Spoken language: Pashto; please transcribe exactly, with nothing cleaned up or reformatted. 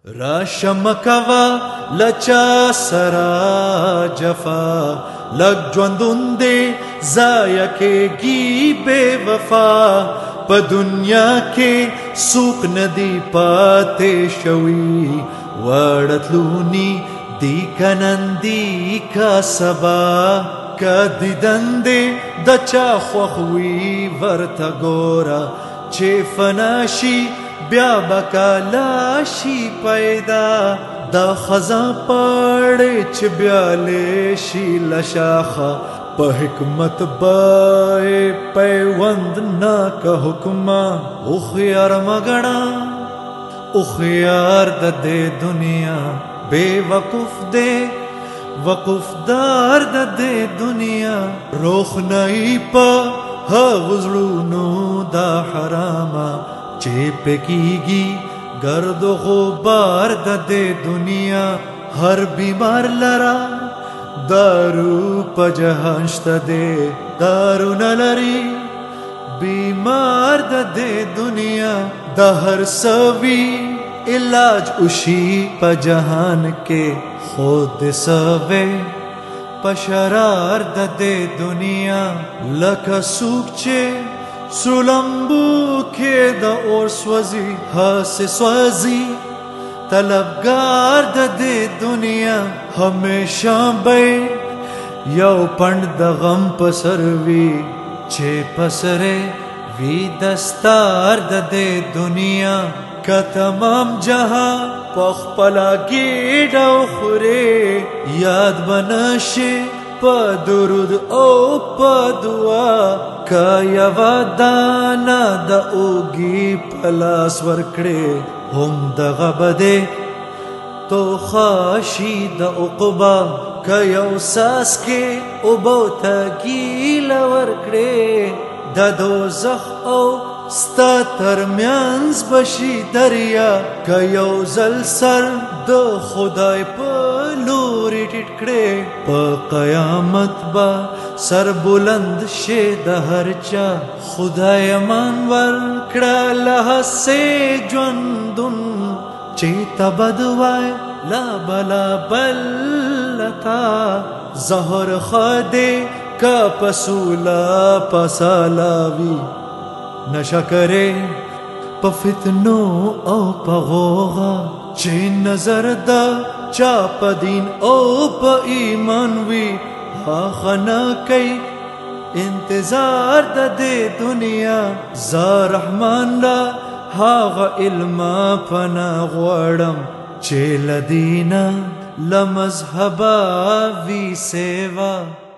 راشم کوا لچا سرا جفا لگ ژوندون دے ضایع کیږي بے وفا په دنیا کې سوق ندی پاتې شوی وړتلونی دی کنندی کا سبا کدی دندې د چا خوخوي ورته ګورا چې فناشي بیا بکالا شي پیدا دا خزا پاړې چې بیا لشي لشاخه په حکمت بای پیوند نا که حکما او خيار مګړه او خيار د دې دنیا بے وقوف دے وقوف دار د دې دنیا روخنائی پا ها غزلونو دا حراما چې پکېږي گرد و غبار د دې دنیا هر بیمار لرا دارو په جهان شته دی دارو نه لري بیمار د دې دنیا د هر سوي علاج اوشي په جهان کې خود سوي پشرار د دې دنیا لکه سوک چې سلمبو کې د اور سوزي هاس سوزي طلبگار د دې دنیا همیشه به یو پند د غم پسر وی چې پسره وی دستار د دې دنیا که تمام جهان پخپلا گیډو خوره یاد بنشه په درود او په دعا که یوا دانا د اوږي پلاس ورکړې هم دغه بده تو خاشي د عقبا که یو ساس کې اوبو ته ګیله ورکړې د دوزخ او ستا ترمنځ بشي دریا که یو ځل سر د خدای په لوري ټیټ کړې په قیامت به سر بلند شه د هر چا خدای مان ورکړه له هسې ژوندون چې ته بد وای لا بلا بلتا زهر خدای کا پسولا پسالاوی نشا کرے پا فتنو او پا غوغا چه نظر دا چا پا دین او پا ایمان وی آخنا کئی انتظار دا دے دنیا زا رحمان لا هاغا علما پنا غوڑم چه لدینا لمذهبا وی سیوا